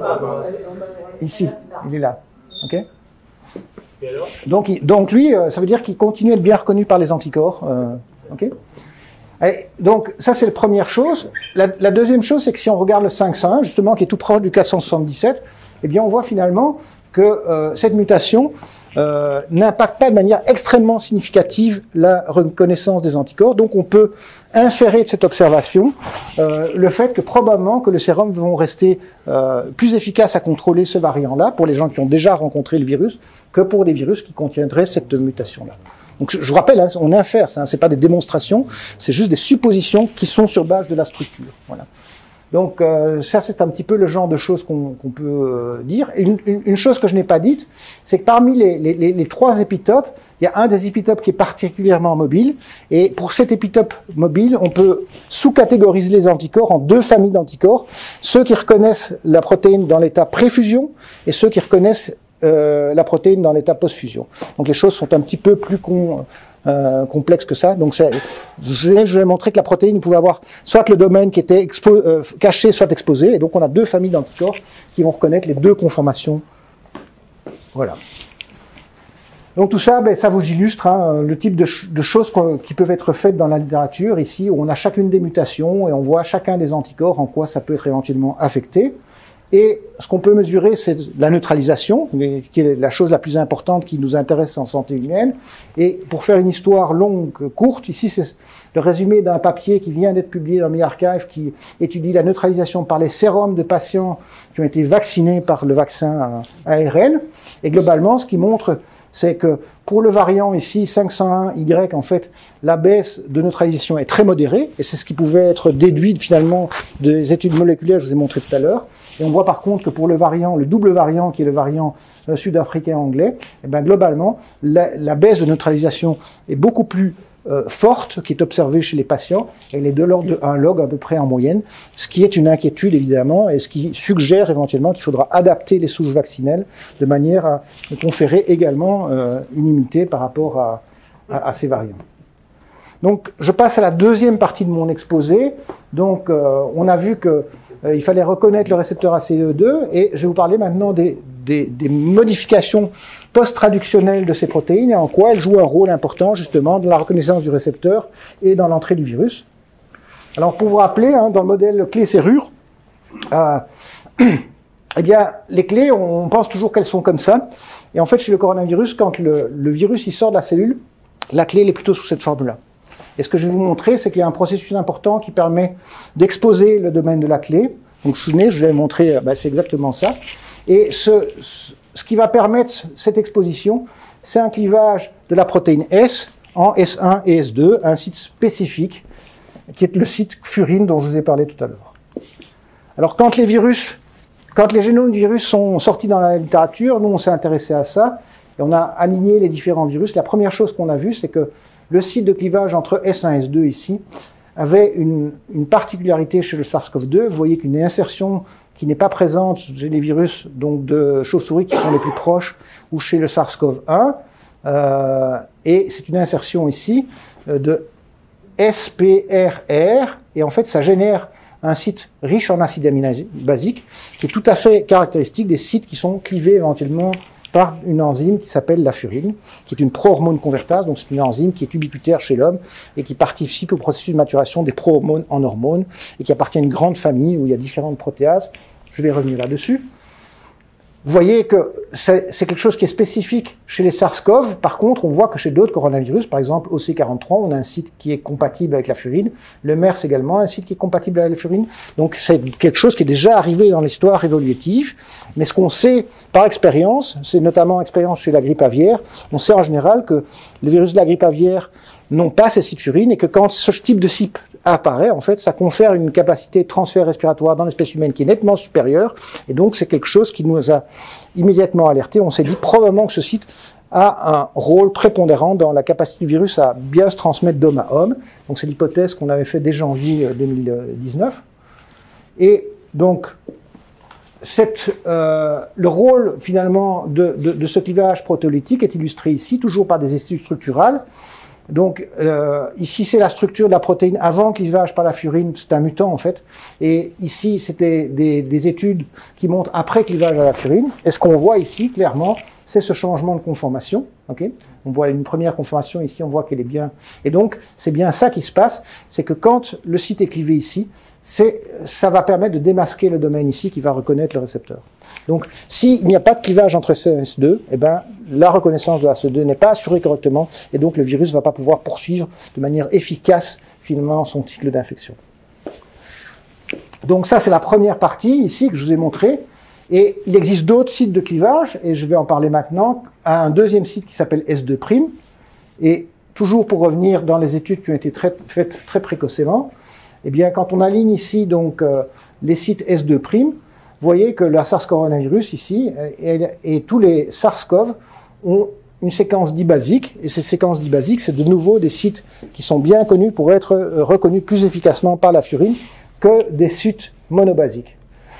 Ici, il est là. Ok. Et alors? Donc, il, donc lui, euh, ça veut dire qu'il continue à être bien reconnu par les anticorps. Euh, ok. Et donc, ça, c'est la première chose. La, la deuxième chose, c'est que si on regarde le cinq cent un, justement, qui est tout proche du quatre cent soixante-dix-sept, eh bien, on voit finalement que euh, cette mutation euh, n'impacte pas de manière extrêmement significative la reconnaissance des anticorps. Donc, on peut inférer de cette observation euh, le fait que probablement que les sérums vont rester euh, plus efficaces à contrôler ce variant-là pour les gens qui ont déjà rencontré le virus que pour les virus qui contiendraient cette mutation-là. Donc, je vous rappelle, hein, on infère, ça, hein, c'est pas des démonstrations, c'est juste des suppositions qui sont sur base de la structure. Voilà. Donc, euh, ça, c'est un petit peu le genre de choses qu'on qu'on peut euh, dire. Et une, une, une chose que je n'ai pas dite, c'est que parmi les, les, les, les trois épitopes, il y a un des épitopes qui est particulièrement mobile. Et pour cet épitope mobile, on peut sous-catégoriser les anticorps en deux familles d'anticorps. Ceux qui reconnaissent la protéine dans l'état pré-fusion et ceux qui reconnaissent euh, la protéine dans l'état post-fusion. Donc, les choses sont un petit peu plus con, Euh, complexe que ça. Donc, je vais montrer que la protéine pouvait avoir soit le domaine qui était expo, euh, caché, soit exposé. Et donc, on a deux familles d'anticorps qui vont reconnaître les deux conformations. Voilà. Donc, tout ça, ben, ça vous illustre hein, le type de, ch de choses qui peuvent être faites dans la littérature. Ici, où on a chacune des mutations et on voit chacun des anticorps, en quoi ça peut être éventuellement affecté. Et ce qu'on peut mesurer, c'est la neutralisation, qui est la chose la plus importante qui nous intéresse en santé humaine. Et pour faire une histoire longue, courte, ici c'est le résumé d'un papier qui vient d'être publié dans MedArchive qui étudie la neutralisation par les sérums de patients qui ont été vaccinés par le vaccin A R N. Et globalement, ce qui montre, c'est que pour le variant ici, cinq cent un Y, en fait, la baisse de neutralisation est très modérée, et c'est ce qui pouvait être déduit finalement des études moléculaires que je vous ai montré tout à l'heure. Et on voit par contre que pour le variant, le double variant, qui est le variant euh, sud-africain anglais, eh ben, globalement, la, la baisse de neutralisation est beaucoup plus euh, forte, qui est observée chez les patients, et elle est de l'ordre de un log à peu près en moyenne, ce qui est une inquiétude évidemment, et ce qui suggère éventuellement qu'il faudra adapter les souches vaccinelles de manière à conférer également euh, une immunité par rapport à, à, à ces variants. Donc, je passe à la deuxième partie de mon exposé. Donc, euh, on a vu que euh, il fallait reconnaître le récepteur A C E deux, et je vais vous parler maintenant des, des, des modifications post-traductionnelles de ces protéines et en quoi elles jouent un rôle important justement dans la reconnaissance du récepteur et dans l'entrée du virus. Alors, pour vous rappeler, hein, dans le modèle clé-serrure, euh, eh bien, les clés, on pense toujours qu'elles sont comme ça. Et en fait, chez le coronavirus, quand le, le virus il sort de la cellule, la clé elle est plutôt sous cette forme-là. Et ce que je vais vous montrer, c'est qu'il y a un processus important qui permet d'exposer le domaine de la clé. Donc, vous vous souvenez, je vous avais montré, ben, c'est exactement ça. Et ce, ce qui va permettre cette exposition, c'est un clivage de la protéine S en S un et S deux, un site spécifique, qui est le site furine dont je vous ai parlé tout à l'heure. Alors, quand les virus, quand les génomes du virus sont sortis dans la littérature, nous, on s'est intéressé à ça, et on a aligné les différents virus. La première chose qu'on a vue, c'est que le site de clivage entre S un et S deux ici avait une, une particularité chez le SARS-CoV deux. Vous voyez qu'une insertion qui n'est pas présente chez les virus donc de chauves-souris qui sont les plus proches ou chez le SARS-CoV un. Euh, et c'est une insertion ici euh, de S P R R. Et en fait, ça génère un site riche en acides aminés basiques qui est tout à fait caractéristique des sites qui sont clivés éventuellement par une enzyme qui s'appelle la furine, qui est une pro-hormone convertase, donc c'est une enzyme qui est ubiquitaire chez l'homme et qui participe au processus de maturation des pro-hormones en hormones et qui appartient à une grande famille où il y a différentes protéases. Je vais revenir là-dessus. Vous voyez que c'est quelque chose qui est spécifique chez les SARS-CoV. Par contre, on voit que chez d'autres coronavirus, par exemple O C quarante-trois, on a un site qui est compatible avec la furine. Le MERS également, un site qui est compatible avec la furine. Donc c'est quelque chose qui est déjà arrivé dans l'histoire évolutive. Mais ce qu'on sait par expérience, c'est notamment expérience chez la grippe aviaire, on sait en général que les virus de la grippe aviaire n'ont pas ces sites furines et que quand ce type de site apparaît, en fait, ça confère une capacité de transfert respiratoire dans l'espèce humaine qui est nettement supérieure. Et donc, c'est quelque chose qui nous a immédiatement alerté. On s'est dit probablement que ce site a un rôle prépondérant dans la capacité du virus à bien se transmettre d'homme à homme. Donc, c'est l'hypothèse qu'on avait faite dès janvier deux mille dix-neuf. Et donc, cette, euh, le rôle finalement de, de, de ce clivage protéolytique est illustré ici, toujours par des études structurales. Donc euh, ici c'est la structure de la protéine avant clivage par la furine, c'est un mutant en fait. Et ici c'était des, des études qui montrent après clivage à la furine. Et ce qu'on voit ici clairement, c'est ce changement de conformation. Okay, on voit une première conformation ici, on voit qu'elle est bien. Et donc c'est bien ça qui se passe, c'est que quand le site est clivé ici, ça va permettre de démasquer le domaine ici qui va reconnaître le récepteur. Donc, s'il n'y a pas de clivage entre C un et S deux, eh ben, la reconnaissance de A C E deux n'est pas assurée correctement et donc le virus ne va pas pouvoir poursuivre de manière efficace finalement son cycle d'infection. Donc ça, c'est la première partie ici que je vous ai montrée. Et il existe d'autres sites de clivage et je vais en parler maintenant à un deuxième site qui s'appelle S deux prime. Et toujours pour revenir dans les études qui ont été très, faites très précocement, eh bien, quand on aligne ici donc euh, les sites S deux prime, vous voyez que la SARS-coronavirus ici et, et tous les SARS-CoV ont une séquence dibasique, et ces séquences dibasiques, c'est de nouveau des sites qui sont bien connus pour être euh, reconnus plus efficacement par la furine que des sites monobasiques.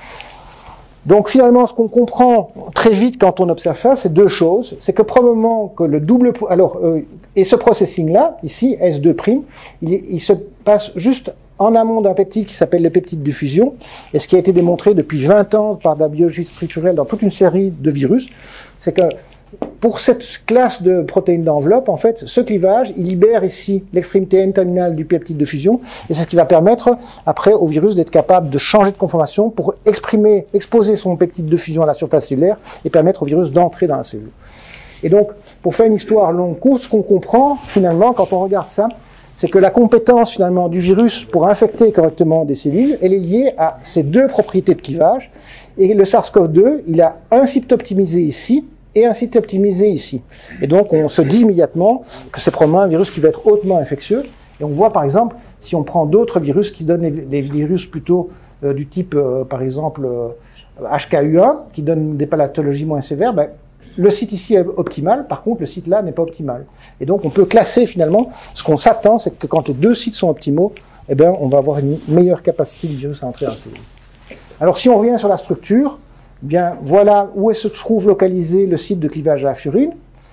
Donc finalement, ce qu'on comprend très vite quand on observe ça, c'est deux choses. C'est que probablement que le double... Alors, euh, et ce processing-là, ici, S deux prime, il, il se passe juste en amont d'un peptide qui s'appelle le peptide de fusion, et ce qui a été démontré depuis vingt ans par la biologie structurelle dans toute une série de virus, c'est que pour cette classe de protéines d'enveloppe, en fait, ce clivage, il libère ici l'extrémité N-terminale du peptide de fusion, et c'est ce qui va permettre, après, au virus d'être capable de changer de conformation pour exprimer, exposer son peptide de fusion à la surface cellulaire et permettre au virus d'entrer dans la cellule. Et donc, pour faire une histoire longue courte, ce qu'on comprend, finalement, quand on regarde ça, c'est que la compétence, finalement, du virus pour infecter correctement des cellules, elle est liée à ces deux propriétés de clivage. Et le SARS-CoV deux, il a un site optimisé ici, et un site optimisé ici. Et donc, on se dit immédiatement que c'est probablement un virus qui va être hautement infectieux. Et on voit, par exemple, si on prend d'autres virus qui donnent des virus plutôt euh, du type, euh, par exemple, euh, H K U un, qui donnent des pathologies moins sévères, ben, le site ici est optimal, par contre, le site là n'est pas optimal. Et donc, on peut classer, finalement, ce qu'on s'attend, c'est que quand les deux sites sont optimaux, eh bien, on va avoir une meilleure capacité du virus à entrer dans la cellule. Alors, si on revient sur la structure, bien, voilà où se trouve localisé le site de clivage à la furine.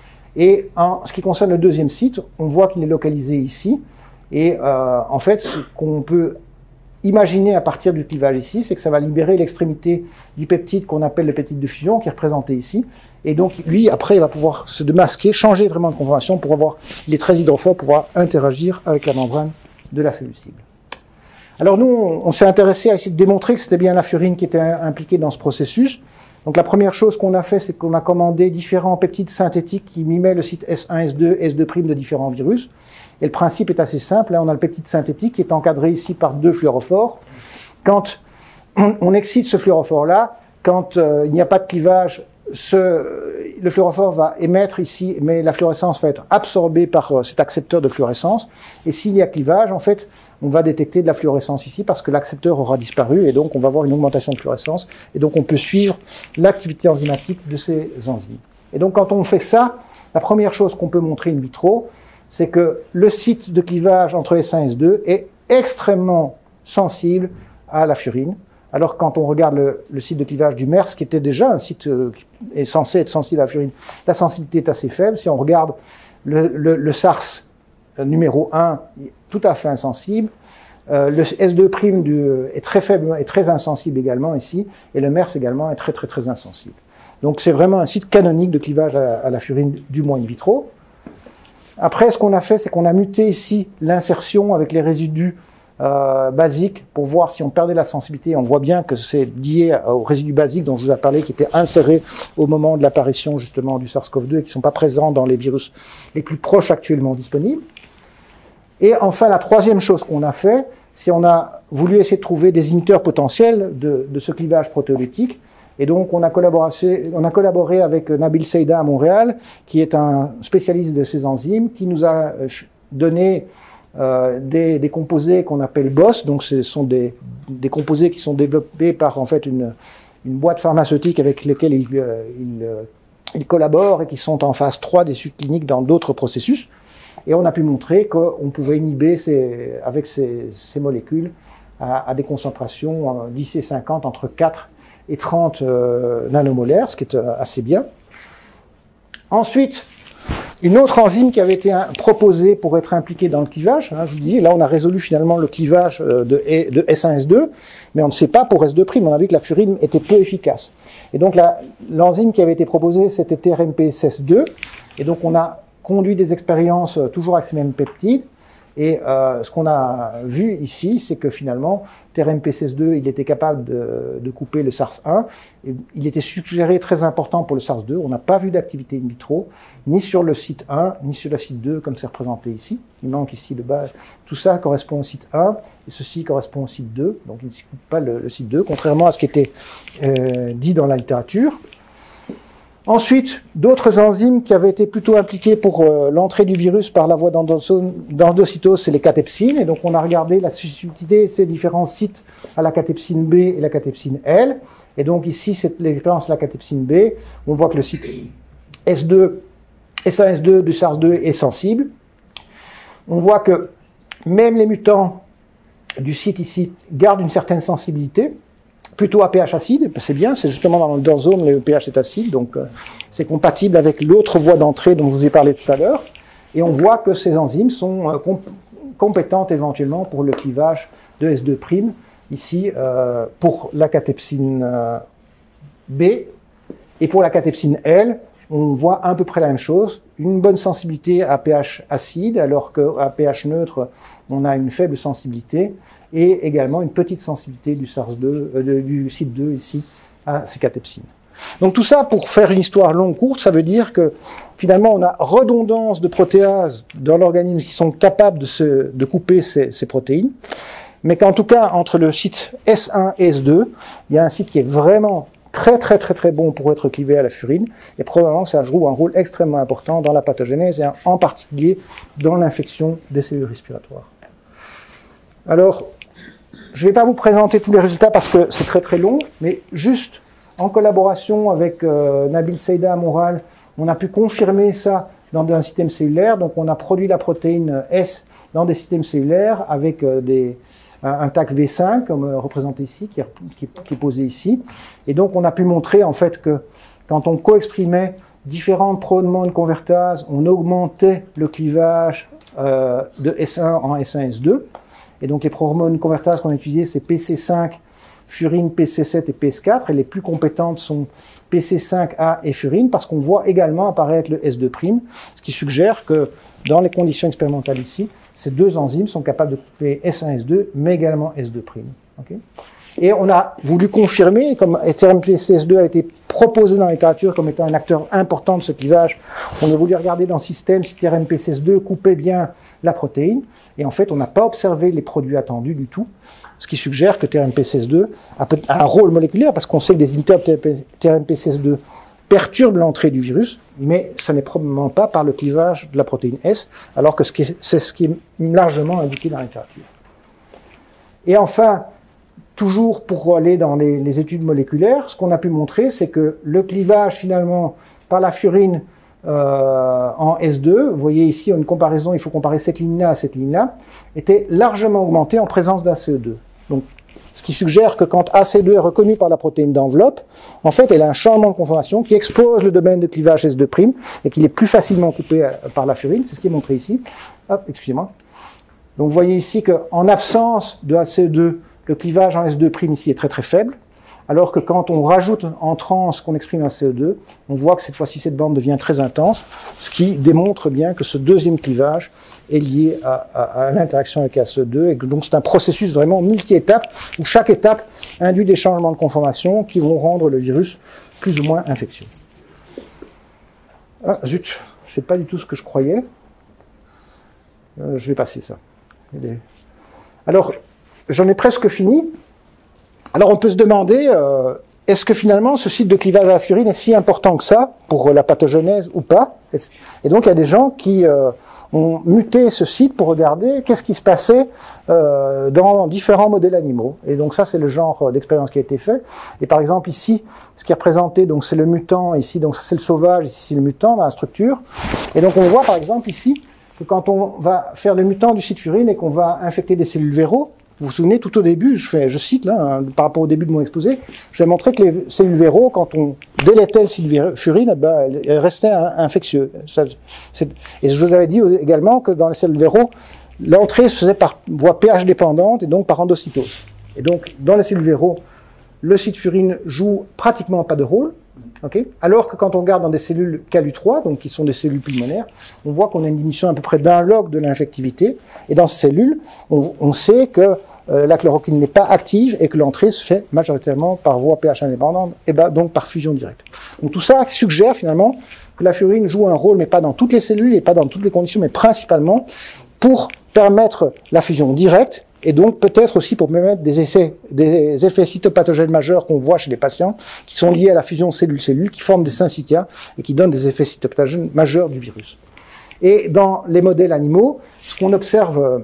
Et en ce qui concerne le deuxième site, on voit qu'il est localisé ici. Et euh, en fait, ce qu'on peut imaginer à partir du clivage ici, c'est que ça va libérer l'extrémité du peptide qu'on appelle le peptide de fusion, qui est représenté ici. Et donc, lui, après, il va pouvoir se démasquer, changer vraiment de conformation pour avoir, il est très hydrophobe, pour pouvoir interagir avec la membrane de la cellule cible. Alors nous, on, on s'est intéressé à essayer de démontrer que c'était bien la furine qui était impliquée dans ce processus. Donc la première chose qu'on a fait, c'est qu'on a commandé différents peptides synthétiques qui mimaient le site S un, S deux, S deux' de différents virus. Et le principe est assez simple. Là, on a le peptide synthétique qui est encadré ici par deux fluorophores. Quand on, on excite ce fluorophore-là, quand euh, il n'y a pas de clivage, ce, le fluorophore va émettre ici, mais la fluorescence va être absorbée par euh, cet accepteur de fluorescence. Et s'il y a clivage, en fait, on va détecter de la fluorescence ici parce que l'accepteur aura disparu et donc on va avoir une augmentation de fluorescence. Et donc on peut suivre l'activité enzymatique de ces enzymes. Et donc quand on fait ça, la première chose qu'on peut montrer in vitro, c'est que le site de clivage entre S un et S deux est extrêmement sensible à la furine. Alors quand on regarde le, le site de clivage du MERS, qui était déjà un site euh, qui est censé être sensible à la furine, la sensibilité est assez faible. Si on regarde le, le, le SARS numéro un, tout à fait insensible. Euh, le S deux' du, est très faible et très insensible également ici. Et le MERS également est très très très insensible. Donc c'est vraiment un site canonique de clivage à, à la furine, du moins in vitro. Après, ce qu'on a fait, c'est qu'on a muté ici l'insertion avec les résidus euh, basiques pour voir si on perdait la sensibilité. On voit bien que c'est lié aux résidus basiques dont je vous ai parlé, qui étaient insérés au moment de l'apparition justement du SARS-CoV deux et qui ne sont pas présents dans les virus les plus proches actuellement disponibles. Et enfin, la troisième chose qu'on a fait, c'est qu'on a voulu essayer de trouver des inhibiteurs potentiels de, de ce clivage protéolytique. Et donc, on a collaboré, on a collaboré avec Nabil Seida à Montréal, qui est un spécialiste de ces enzymes, qui nous a donner euh, des, des composés qu'on appelle B O S, donc ce sont des, des composés qui sont développés par en fait une, une boîte pharmaceutique avec lesquelles ils, euh, ils, euh, ils collaborent et qui sont en phase trois d'études cliniques dans d'autres processus. Et on a pu montrer qu'on pouvait inhiber ces, avec ces, ces molécules à, à des concentrations euh, d'I C cinquante entre quatre et trente euh, nanomolaires, ce qui est euh, assez bien. Ensuite, une autre enzyme qui avait été hein, proposée pour être impliquée dans le clivage, hein, je vous dis, là on a résolu finalement le clivage euh, de, de S un S deux, mais on ne sait pas pour S deux', on a vu que la furine était peu efficace. Et donc l'enzyme qui avait été proposée, c'était T R M P S deux, et donc on a conduit des expériences euh, toujours avec ces mêmes peptides. Et euh, ce qu'on a vu ici, c'est que finalement, T R M P S deux, il était capable de, de couper le SARS un. Et il était suggéré très important pour le SARS deux. On n'a pas vu d'activité in vitro, ni sur le site un, ni sur le site deux, comme c'est représenté ici. Il manque ici le bas. Tout ça correspond au site un, et ceci correspond au site deux. Donc il ne coupe pas le, le site deux, contrairement à ce qui était euh, dit dans la littérature. Ensuite, d'autres enzymes qui avaient été plutôt impliquées pour euh, l'entrée du virus par la voie d'endocytose, c'est les catepsines. Et donc, on a regardé la susceptibilité de ces différents sites à la catepsine B et la catepsine L. Et donc, ici, c'est l'expérience de la catepsine B. On voit que le site S deux, S un S deux du SARS deux est sensible. On voit que même les mutants du site ici gardent une certaine sensibilité. Plutôt à pH acide, c'est bien, c'est justement dans le dorsome, le pH est acide, donc euh, c'est compatible avec l'autre voie d'entrée dont je vous ai parlé tout à l'heure, et on voit que ces enzymes sont euh, comp compétentes éventuellement pour le clivage de S deux', ici euh, pour la catepsine euh, B, et pour la catepsine L, on voit à peu près la même chose, une bonne sensibilité à pH acide, alors qu'à pH neutre, on a une faible sensibilité, et également une petite sensibilité du SARS deux, euh, du site deux ici à ces catepsines. Donc tout ça, pour faire une histoire longue courte, ça veut dire que finalement on a redondance de protéases dans l'organisme qui sont capables de, se, de couper ces, ces protéines, mais qu'en tout cas entre le site S un et S deux, il y a un site qui est vraiment très très très très bon pour être clivé à la furine, et probablement ça joue un rôle extrêmement important dans la pathogénèse et en particulier dans l'infection des cellules respiratoires. Alors, je ne vais pas vous présenter tous les résultats parce que c'est très très long, mais juste en collaboration avec euh, Nabil Seida à Montréal, on a pu confirmer ça dans un système cellulaire. Donc on a produit la protéine S dans des systèmes cellulaires avec euh, des, un, un T A C V cinq, comme euh, représenté ici, qui est, qui, qui est posé ici. Et donc on a pu montrer en fait que quand on co-exprimait différentes prohormones convertases, on augmentait le clivage euh, de S un en S un S deux. Et donc les prohormones convertases qu'on a utilisées, c'est P C cinq, furine, P C sept et P S quatre. Et les plus compétentes sont P C cinq A et furine, parce qu'on voit également apparaître le S deux', ce qui suggère que dans les conditions expérimentales ici, ces deux enzymes sont capables de couper S un S deux, mais également S deux'. Okay. Et on a voulu confirmer, comme T R M P S deux a été proposé dans la littérature comme étant un acteur important de ce clivage, on a voulu regarder dans le système si T R M P S deux coupait bien la protéine, et en fait on n'a pas observé les produits attendus du tout, ce qui suggère que T R M P S deux a un rôle moléculaire, parce qu'on sait que des inhibiteurs de T R M P S deux perturbent l'entrée du virus, mais ce n'est probablement pas par le clivage de la protéine S, alors que c'est ce qui est largement indiqué dans la littérature. Et enfin, toujours pour aller dans les, les études moléculaires, ce qu'on a pu montrer, c'est que le clivage finalement par la furine euh, en S deux, vous voyez ici une comparaison, il faut comparer cette ligne-là à cette ligne-là, était largement augmenté en présence d'A C E deux. Donc, ce qui suggère que quand A C E deux est reconnu par la protéine d'enveloppe, en fait, elle a un changement de conformation qui expose le domaine de clivage S deux' et qu'il est plus facilement coupé par la furine, c'est ce qui est montré ici. Hop, excusez-moi. Donc, vous voyez ici qu'en absence de A C E deux, le clivage en S deux' ici est très très faible, alors que quand on rajoute en trans qu'on exprime un C E deux, on voit que cette fois-ci cette bande devient très intense, ce qui démontre bien que ce deuxième clivage est lié à, à, à l'interaction avec A C E deux, et que donc c'est un processus vraiment multi-étapes, où chaque étape induit des changements de conformation qui vont rendre le virus plus ou moins infectieux. Ah zut, c'est pas du tout ce que je croyais. Euh, je vais passer ça. Alors, j'en ai presque fini. Alors on peut se demander, euh, est-ce que finalement ce site de clivage à la furine est si important que ça pour la pathogenèse ou pas? Et donc il y a des gens qui euh, ont muté ce site pour regarder qu'est-ce qui se passait euh, dans différents modèles animaux. Et donc ça c'est le genre d'expérience qui a été fait. Et par exemple ici, ce qui est représenté, donc c'est le mutant ici, donc ça c'est le sauvage, ici c'est le mutant dans la structure. Et donc on voit par exemple ici que quand on va faire le mutant du site furine et qu'on va infecter des cellules véro, vous vous souvenez, tout au début, je, fais, je cite là, hein, par rapport au début de mon exposé, je vais montrer que les cellules véro, quand on délétait le site furine, eh ben, elles restaient infectieuses. Ça, et je vous avais dit également que dans les cellules véro, l'entrée se faisait par voie pH dépendante et donc par endocytose. Et donc, dans les cellules véro, le site furine joue pratiquement pas de rôle, okay, alors que quand on regarde dans des cellules K L U trois, donc qui sont des cellules pulmonaires, on voit qu'on a une diminution à peu près d'un log de l'infectivité. Et dans ces cellules, on, on sait que euh, la chloroquine n'est pas active et que l'entrée se fait majoritairement par voie pH indépendante et ben, donc par fusion directe. Donc tout ça suggère finalement que la furine joue un rôle, mais pas dans toutes les cellules et pas dans toutes les conditions, mais principalement pour permettre la fusion directe. Et donc peut-être aussi pour permettre des effets, des effets cytopathogènes majeurs qu'on voit chez les patients, qui sont liés à la fusion cellule-cellule, qui forment des syncytias et qui donnent des effets cytopathogènes majeurs du virus. Et dans les modèles animaux, ce qu'on observe, euh,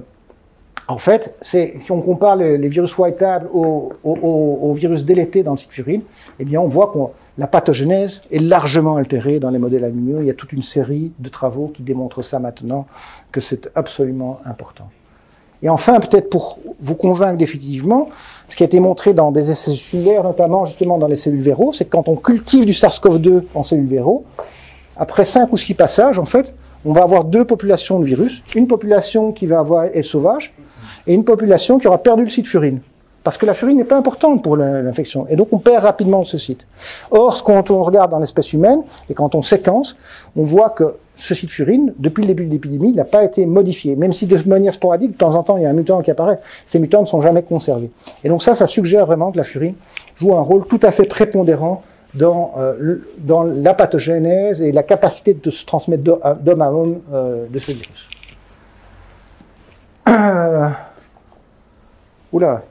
en fait, c'est si on compare les, les virus white-table au, au, au, au virus délété dans le site furine, eh bien on voit que la pathogénèse est largement altérée dans les modèles animaux. Il y a toute une série de travaux qui démontrent ça maintenant, que c'est absolument important. Et enfin, peut-être pour vous convaincre définitivement, ce qui a été montré dans des essais cellulaires, notamment justement dans les cellules véro, c'est que quand on cultive du SARS CoV deux en cellules véro, après cinq ou six passages, en fait, on va avoir deux populations de virus. Une population qui va avoir être sauvage et une population qui aura perdu le site furine. Parce que la furine n'est pas importante pour l'infection. Et donc on perd rapidement ce site. Or, quand on regarde dans l'espèce humaine, et quand on séquence, on voit que ce site furine, depuis le début de l'épidémie, il n'a pas été modifié. Même si de manière sporadique, de temps en temps, il y a un mutant qui apparaît, ces mutants ne sont jamais conservés. Et donc ça, ça suggère vraiment que la furine joue un rôle tout à fait prépondérant dans, euh, dans la pathogénèse et la capacité de se transmettre d'homme à homme euh, de ce virus. Euh... Oula.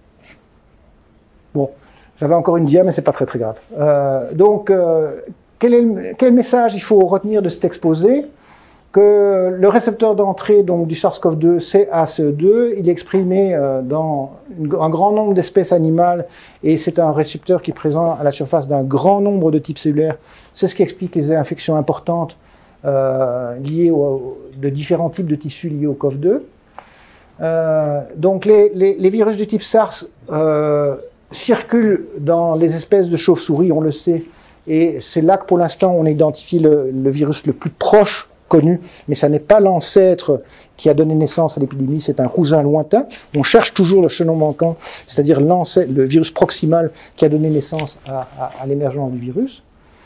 Bon, j'avais encore une dia, mais c'est pas très très grave. Euh, donc, euh, quel, est le, quel message il faut retenir de cet exposé? Que le récepteur d'entrée donc du SARS CoV deux, c'est A C E deux, il est exprimé euh, dans une, un grand nombre d'espèces animales et c'est un récepteur qui est présent à la surface d'un grand nombre de types cellulaires. C'est ce qui explique les infections importantes euh, liées au, de différents types de tissus liés au C O V deux. Euh, donc les, les, les virus du type SARS euh, circulent dans les espèces de chauves-souris, on le sait, et c'est là que pour l'instant on identifie le, le virus le plus proche connu, mais ça n'est pas l'ancêtre qui a donné naissance à l'épidémie, c'est un cousin lointain. On cherche toujours le chaînon manquant, c'est-à-dire le virus proximal qui a donné naissance à, à, à l'émergence du virus.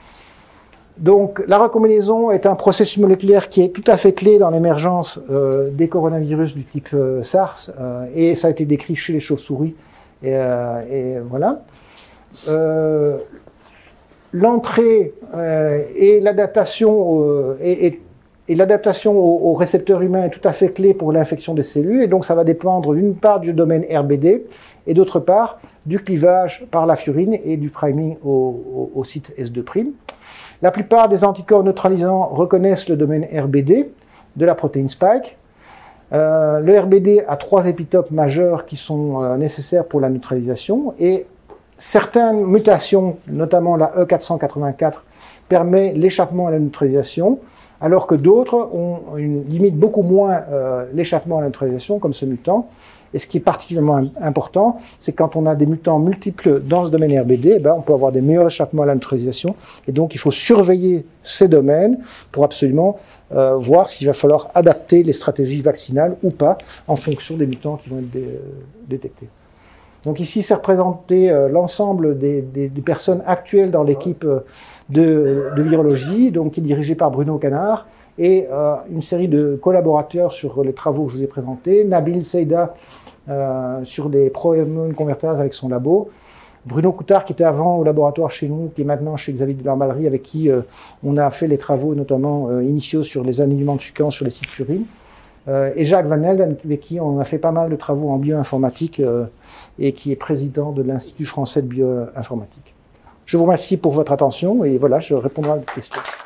Donc la recombinaison est un processus moléculaire qui est tout à fait clé dans l'émergence euh, des coronavirus du type euh, SARS, euh, et ça a été décrit chez les chauves-souris, et, euh, et voilà. Euh, L'entrée euh, et l'adaptation euh, et, et, et l'adaptation aux, aux récepteurs humains est tout à fait clé pour l'infection des cellules, et donc ça va dépendre d'une part du domaine R B D et d'autre part du clivage par la furine et du priming au, au, au site S deux'. La plupart des anticorps neutralisants reconnaissent le domaine R B D de la protéine spike. Euh, le R B D a trois épitopes majeurs qui sont euh, nécessaires pour la neutralisation, et certaines mutations, notamment la E quatre cent quatre-vingt-quatre, permet l'échappement à la neutralisation, alors que d'autres ont une limite beaucoup moins euh, l'échappement à la neutralisation, comme ce mutant. Et ce qui est particulièrement important, c'est quand on a des mutants multiples dans ce domaine R B D, eh ben, on peut avoir des meilleurs échappements à la neutralisation. Et donc, il faut surveiller ces domaines pour absolument euh, voir s'il va falloir adapter les stratégies vaccinales ou pas, en fonction des mutants qui vont être dé, euh, détectés. Donc ici, c'est représenté euh, l'ensemble des, des, des personnes actuelles dans l'équipe euh, de, de virologie, donc qui est dirigée par Bruno Canard, et euh, une série de collaborateurs sur les travaux que je vous ai présentés. Nabil Seida euh, sur des proimmune convertases avec son labo. Bruno Coutard, qui était avant au laboratoire chez nous, qui est maintenant chez Xavier de Lamballerie, avec qui euh, on a fait les travaux notamment euh, initiaux sur les alignements de séquences sur les sites furines. Euh, et Jacques Van Helden, avec qui on a fait pas mal de travaux en bioinformatique euh, et qui est président de l'Institut français de bioinformatique. Je vous remercie pour votre attention et voilà, je répondrai à vos questions.